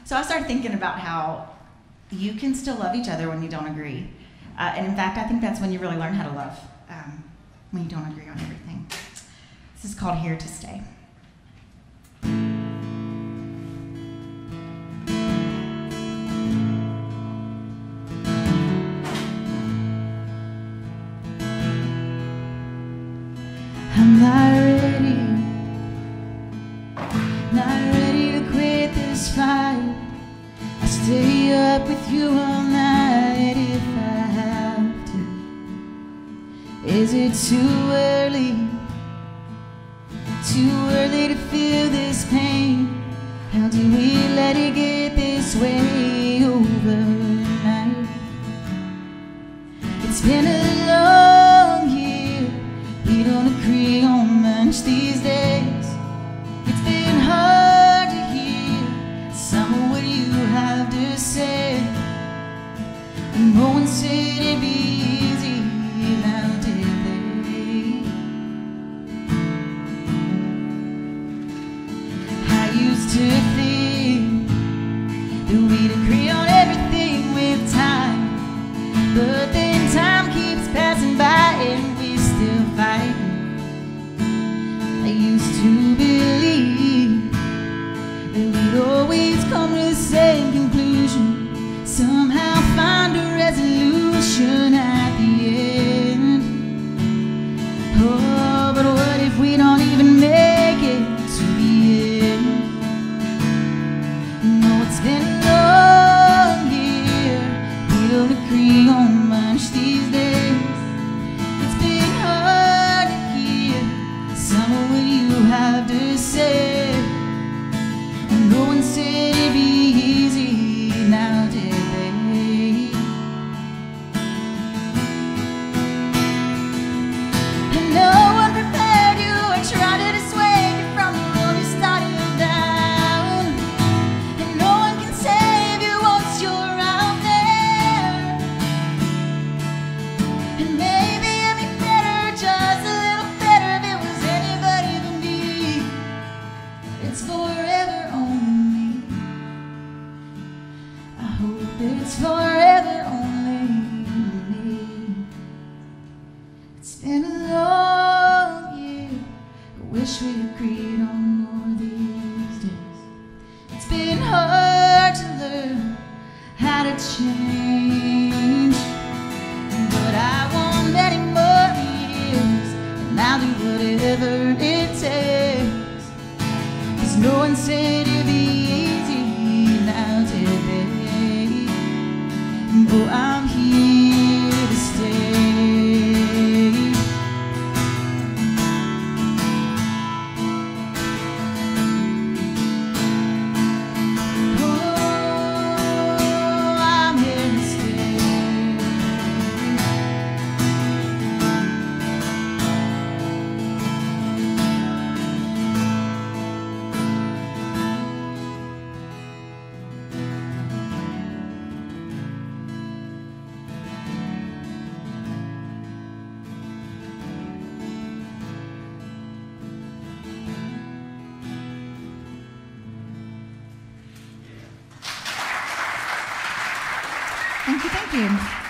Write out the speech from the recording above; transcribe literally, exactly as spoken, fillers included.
So I started thinking about how you can still love each other when you don't agree. Uh, and in fact, I think that's when you really learn how to love, um, when you don't agree on everything. This is called Here to Stay. I'm not ready, not ready to quit this fight. I'll stay up with you all night if I have to. Is it too early, too early to feel this pain? How do we let it get this way overnight? It's been a long year, we don't agree on much these days. It's been hard to hear some of what you have to say. No one said it'd be easy, now did they? I used to think that we'd agree on everything with time, but then time keeps passing by and we still fight. I used to believe that we'd always come to the same conclusion, somehow find a resolution at the end. Oh, but what if we don't even make it to the end? No, it's been a long year, we don't agree on much these days. It's been hard to hear some of what you have to say. And no one said it'd be easy, now did they? And no one prepared you or tried to dissuade you from the road you started down. And no one can save you once you're out there. And maybe it'd be better, just a little better, if it was anybody but me. It's forever only me. I hope it's forever only me. It's been a long year, I wish we agreed on more these days. It's been hard to learn how to change, but I want many more years, and I'll do whatever it takes. 'Cause no one said it'd be easy, now did they? Oh, I'm here to stay. Oh, I'm here to stay. Thank you, thank you.